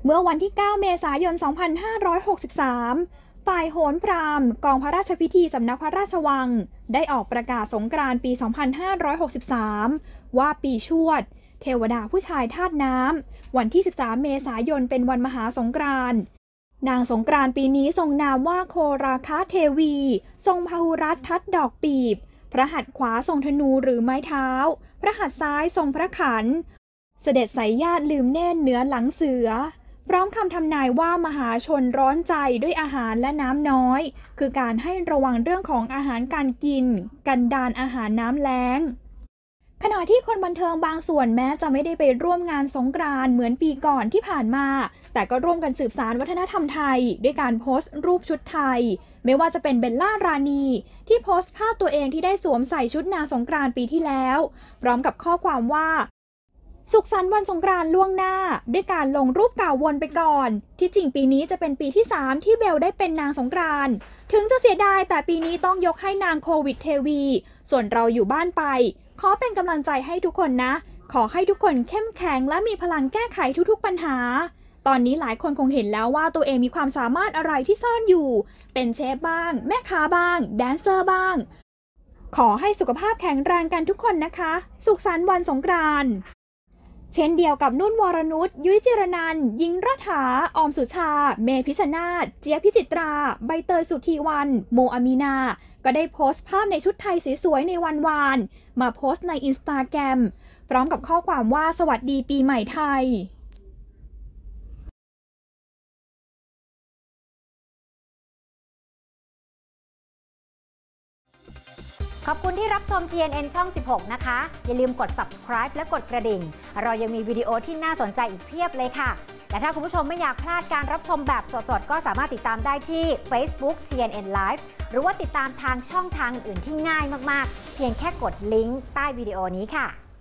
เมื่อวันที่ 9 เมษายน 2563 ฝ่ายโหรพราหมณ์กองพระราชพิธีสำนักพระราชวังได้ออกประกาศสงกรานต์ปี 2563 ว่าปีชวด เทวดาผู้ชายธาตุน้ำ วันที่ 13 เมษายนเป็นวันมหาสงกรานต์ นางสงกรานต์ปีนี้ทรงนามว่าโคราคะเทวี ทรงพหุรัตน์ทัดดอกปีบ พระหัตถ์ขวาทรงธนูหรือไม้เท้า พระหัตถ์ซ้ายทรงพระขัน เสด็จสายญาติลืมเน่นเหนือหลังเสือ พร้อมคำทำนายว่ามหาชนร้อนใจด้วยอาหารและน้ำน้อย คือการให้ระวังเรื่องของอาหารการกิน กันดารอาหารน้ำแล้ง ขณะที่คนบันเทิงบางส่วนแม้จะไม่ได้ไปร่วมงานสงกรานต์เหมือนปีก่อนที่ผ่านมา แต่ก็ร่วมกันสืบสานวัฒนธรรมไทยด้วยการโพสต์รูปชุดไทย ไม่ว่าจะเป็นเบลล่ารานีที่โพสต์ภาพตัวเองที่ได้สวมใส่ชุดนางสงกรานต์ปีที่แล้วพร้อมกับข้อความว่าสุขสันต์วันสงกรานต์ล่วงหน้าด้วยการลงรูปเก่าวนไปก่อนที่จริงปีนี้จะเป็นปีที่ 3 ที่เบลได้เป็นนางสงกรานต์ถึงจะเสียดายแต่ปีนี้ต้องยกให้นางโควิดเทวีส่วนเราอยู่บ้านไปขอเป็นกำลังใจให้ทุกคนนะขอให้ทุกคนเข้มแข็งและมีพลังแก้ไขทุกๆปัญหาตอนนี้หลายคนคงเห็นแล้วว่าตัวเองมีความสามารถอะไรที่ซ่อนอยู่เป็นเชฟบ้างแม่ค้าบ้างแดนเซอร์บ้างขอให้สุขภาพแข็งแรงกันทุกคนนะคะสุขสันต์วันสงกรานต์เช่นเดียวกับนุ่นวรนุช ยุ้ยจิรนันท์ หญิงรัฐา ออมสุชา เมพิชชนาธิ์ เจี๊ยบพิจิตรา ใบเตยสุธีวรรณ โมอามีนา ก็ได้โพสต์ภาพในชุดไทยสวยๆในวันวานมาโพสต์ใน Instagram พร้อมกับข้อความว่าสวัสดีปีใหม่ไทยขอบคุณที่รับชม TNN ช่อง 16 นะคะ อย่าลืมกด subscribe และกดกระดิ่ง เรายังมีวิดีโอที่น่าสนใจอีกเพียบเลยค่ะ และถ้าคุณผู้ชมไม่อยากพลาดการรับชมแบบสดๆ ก็สามารถติดตามได้ที่ Facebook TNN Live หรือว่าติดตามทางช่องทางอื่นที่ง่ายมากๆ เพียงแค่กดลิงก์ใต้วิดีโอนี้ค่ะ